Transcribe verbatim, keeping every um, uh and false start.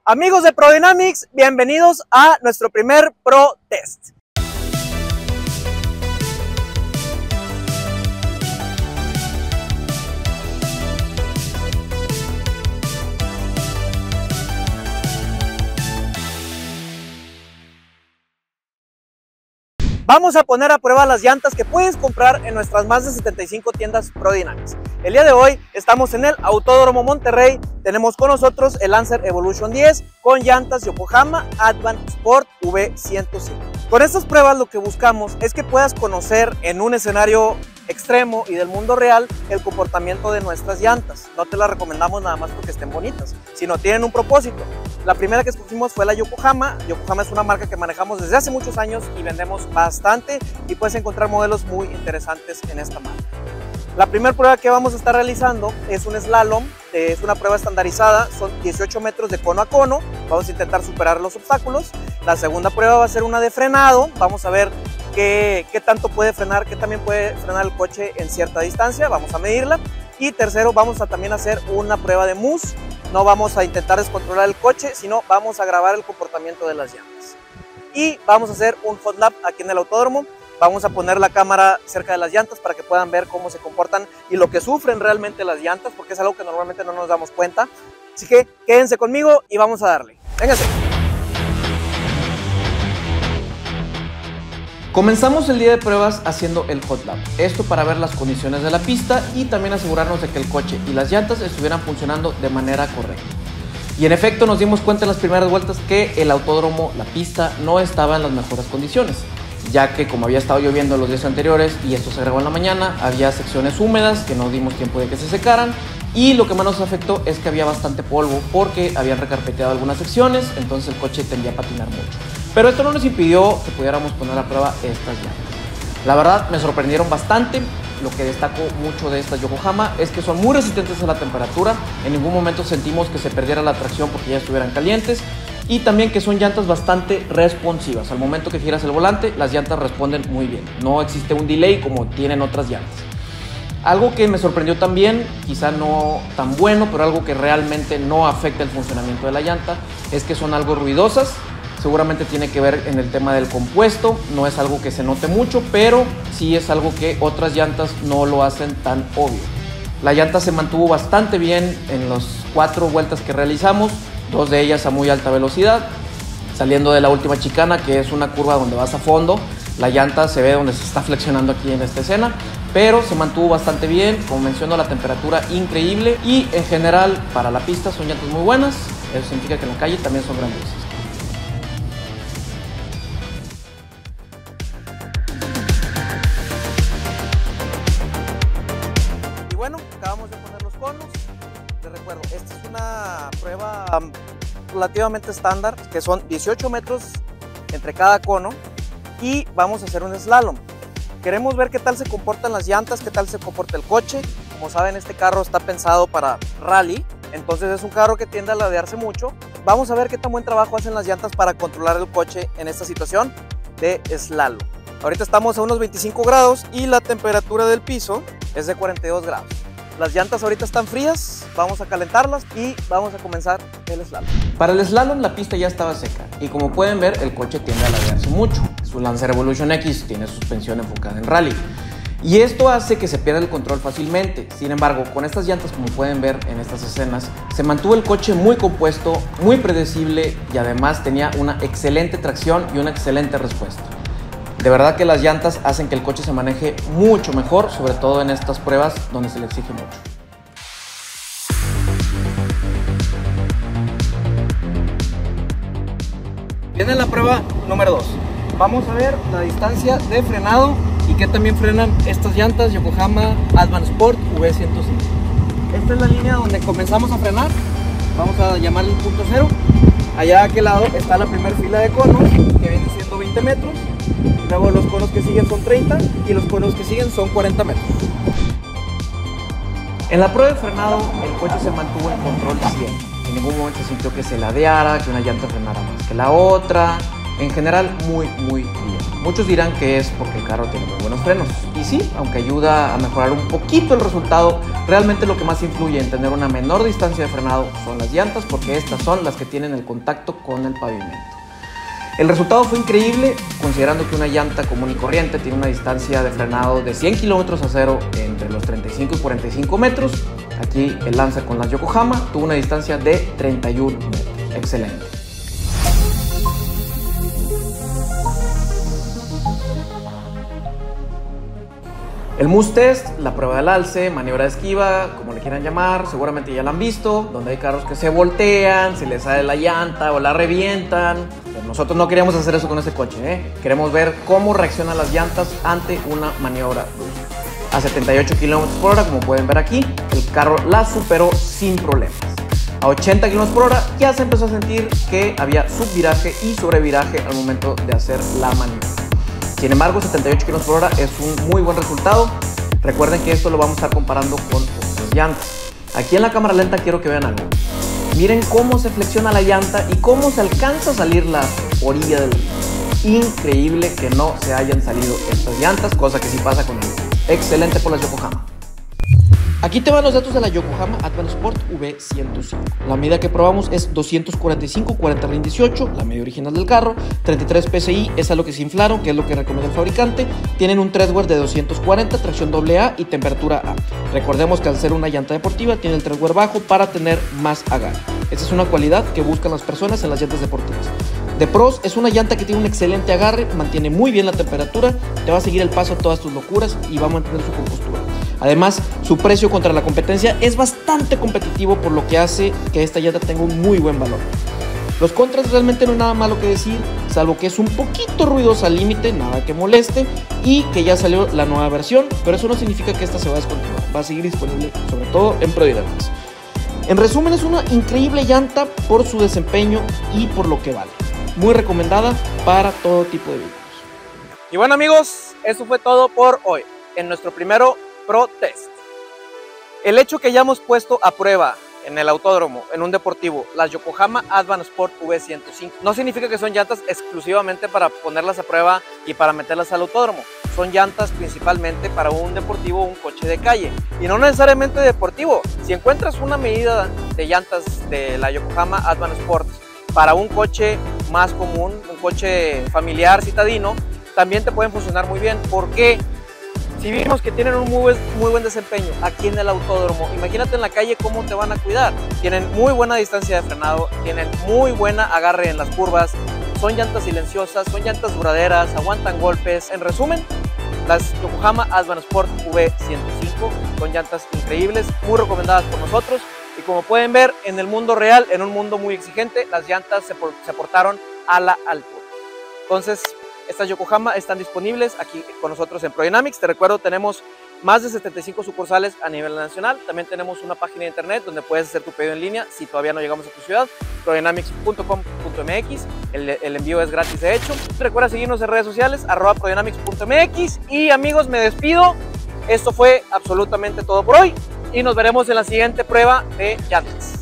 Amigos de ProDynamics, bienvenidos a nuestro primer Pro Test. Vamos a poner a prueba las llantas que puedes comprar en nuestras más de setenta y cinco tiendas ProDynamics. El día de hoy estamos en el Autódromo Monterrey. Tenemos con nosotros el Lancer Evolution diez con llantas Yokohama Advan Sport V ciento cinco. Con estas pruebas lo que buscamos es que puedas conocer en un escenario extremo y del mundo real el comportamiento de nuestras llantas. No te las recomendamos nada más porque estén bonitas, sino tienen un propósito. La primera que escogimos fue la Yokohama. Yokohama es una marca que manejamos desde hace muchos años y vendemos bastante, y puedes encontrar modelos muy interesantes en esta marca. La primera prueba que vamos a estar realizando es un slalom, es una prueba estandarizada, son dieciocho metros de cono a cono, vamos a intentar superar los obstáculos. La segunda prueba va a ser una de frenado, vamos a ver qué, qué tanto puede frenar, qué también puede frenar el coche en cierta distancia, vamos a medirla. Y tercero, vamos a también hacer una prueba de mus, no vamos a intentar descontrolar el coche, sino vamos a grabar el comportamiento de las llantas. Y vamos a hacer un hot lap aquí en el autódromo. Vamos a poner la cámara cerca de las llantas para que puedan ver cómo se comportan y lo que sufren realmente las llantas, porque es algo que normalmente no nos damos cuenta. Así que quédense conmigo y vamos a darle. Vénganse. Comenzamos el día de pruebas haciendo el hot lap, esto para ver las condiciones de la pista y también asegurarnos de que el coche y las llantas estuvieran funcionando de manera correcta. Y en efecto nos dimos cuenta en las primeras vueltas que el autódromo, la pista, no estaba en las mejores condiciones, ya que como había estado lloviendo los días anteriores y esto se grabó en la mañana, había secciones húmedas que no dimos tiempo de que se secaran, y lo que más nos afectó es que había bastante polvo porque habían recarpeteado algunas secciones, entonces el coche tendía a patinar mucho. Pero esto no nos impidió que pudiéramos poner a prueba estas llantas. La verdad me sorprendieron bastante. Lo que destaco mucho de estas Yokohama es que son muy resistentes a la temperatura, en ningún momento sentimos que se perdiera la tracción porque ya estuvieran calientes, y también que son llantas bastante responsivas. Al momento que giras el volante, las llantas responden muy bien, no existe un delay como tienen otras llantas. Algo que me sorprendió también, quizá no tan bueno, pero algo que realmente no afecta el funcionamiento de la llanta, es que son algo ruidosas. Seguramente tiene que ver en el tema del compuesto, no es algo que se note mucho, pero sí es algo que otras llantas no lo hacen tan obvio. La llanta se mantuvo bastante bien en las cuatro vueltas que realizamos, dos de ellas a muy alta velocidad. Saliendo de la última chicana, que es una curva donde vas a fondo, la llanta se ve donde se está flexionando aquí en esta escena, pero se mantuvo bastante bien, como menciono, la temperatura increíble, y en general para la pista son llantas muy buenas. Eso significa que en la calle también son grandiosas. Bueno, acabamos de poner los conos. Les recuerdo, esta es una prueba relativamente estándar, que son dieciocho metros entre cada cono, y vamos a hacer un slalom. Queremos ver qué tal se comportan las llantas, qué tal se comporta el coche. Como saben, este carro está pensado para rally, entonces es un carro que tiende a ladearse mucho. Vamos a ver qué tan buen trabajo hacen las llantas para controlar el coche en esta situación de slalom. Ahorita estamos a unos veinticinco grados y la temperatura del piso es de cuarenta y dos grados. Las llantas ahorita están frías, vamos a calentarlas y vamos a comenzar el slalom. Para el slalom la pista ya estaba seca y como pueden ver el coche tiende a ladearse mucho. Su Lancer Evolution X tiene suspensión enfocada en rally y esto hace que se pierda el control fácilmente. Sin embargo, con estas llantas, como pueden ver en estas escenas, se mantuvo el coche muy compuesto, muy predecible, y además tenía una excelente tracción y una excelente respuesta. De verdad que las llantas hacen que el coche se maneje mucho mejor, sobre todo en estas pruebas donde se le exige mucho. Viene la prueba número dos. Vamos a ver la distancia de frenado y que también frenan estas llantas Yokohama Advan Sport V ciento cinco. Esta es la línea donde comenzamos a frenar. Vamos a llamarle el punto cero. Allá a aquel lado está la primera fila de conos, que viene siendo veinte metros. Luego los conos que siguen son treinta y los conos que siguen son cuarenta metros. En la prueba de frenado el coche se mantuvo en control cien. En ningún momento se sintió que se ladeara, que una llanta frenara más que la otra. En general muy muy bien. Muchos dirán que es porque el carro tiene muy buenos frenos. Y sí, aunque ayuda a mejorar un poquito el resultado, realmente lo que más influye en tener una menor distancia de frenado son las llantas, porque estas son las que tienen el contacto con el pavimento. El resultado fue increíble, considerando que una llanta común y corriente tiene una distancia de frenado de cien kilómetros a cero entre los treinta y cinco y cuarenta y cinco metros. Aquí el Lancer con las Yokohama tuvo una distancia de treinta y un metros. Excelente. El Must Test, la prueba del alce, maniobra de esquiva, como le quieran llamar, seguramente ya la han visto, donde hay carros que se voltean, se les sale la llanta o la revientan. Pero nosotros no queríamos hacer eso con este coche, ¿eh? Queremos ver cómo reaccionan las llantas ante una maniobra a setenta y ocho kilómetros por hora, como pueden ver aquí, el carro la superó sin problemas. A ochenta kilómetros por hora ya se empezó a sentir que había subviraje y sobreviraje al momento de hacer la maniobra. Sin embargo, setenta y ocho kilómetros por hora es un muy buen resultado. Recuerden que esto lo vamos a estar comparando con otras llantas. Aquí en la cámara lenta quiero que vean algo. Miren cómo se flexiona la llanta y cómo se alcanza a salir la orilla del río. Increíble que no se hayan salido estas llantas, cosa que sí pasa con el excelente por las Yokohama. Aquí te van los datos de la Yokohama Advan Sport V ciento cinco. La medida que probamos es doscientos cuarenta y cinco cuarenta RIN dieciocho, la medida original del carro. treinta y tres P S I es a lo que se inflaron, que es lo que recomienda el fabricante. Tienen un treadwear de doscientos cuarenta, tracción doble A y temperatura A. Recordemos que al ser una llanta deportiva tiene el treadwear bajo para tener más agarre. Esta es una cualidad que buscan las personas en las llantas deportivas. De pros, es una llanta que tiene un excelente agarre, mantiene muy bien la temperatura, te va a seguir el paso a todas tus locuras y va a mantener su compostura. Además, su precio contra la competencia es bastante competitivo, por lo que hace que esta llanta tenga un muy buen valor. Los contras realmente no hay nada malo que decir, salvo que es un poquito ruidosa al límite, nada que moleste, y que ya salió la nueva versión, pero eso no significa que esta se va a descontinuar, va a seguir disponible sobre todo en Pro Dynamics. En resumen, es una increíble llanta por su desempeño y por lo que vale. Muy recomendada para todo tipo de vehículos. Y bueno amigos, eso fue todo por hoy en nuestro primero Pro Test. El hecho que ya hemos puesto a prueba en el autódromo, en un deportivo, las Yokohama Advan Sport V ciento cinco, no significa que son llantas exclusivamente para ponerlas a prueba y para meterlas al autódromo. Son llantas principalmente para un deportivo o un coche de calle, y no necesariamente deportivo. Si encuentras una medida de llantas de la Yokohama Advan Sport para un coche más común, un coche familiar citadino, también te pueden funcionar muy bien. ¿Por qué? Si vimos que tienen un muy buen, muy buen desempeño aquí en el autódromo, imagínate en la calle cómo te van a cuidar. Tienen muy buena distancia de frenado, tienen muy buena agarre en las curvas, son llantas silenciosas, son llantas duraderas, aguantan golpes. En resumen, las Yokohama Advan Sport V ciento cinco son llantas increíbles, muy recomendadas por nosotros. Y como pueden ver, en el mundo real, en un mundo muy exigente, las llantas se, por, se portaron a la altura. Entonces, estas Yokohama están disponibles aquí con nosotros en Pro Dynamics. Te recuerdo, tenemos más de setenta y cinco sucursales a nivel nacional. También tenemos una página de internet donde puedes hacer tu pedido en línea si todavía no llegamos a tu ciudad, pro dynamics punto com punto m x. El, el envío es gratis, de hecho. Recuerda seguirnos en redes sociales, arroba pro dynamics punto m x. Y amigos, me despido. Esto fue absolutamente todo por hoy y nos veremos en la siguiente prueba de llantas.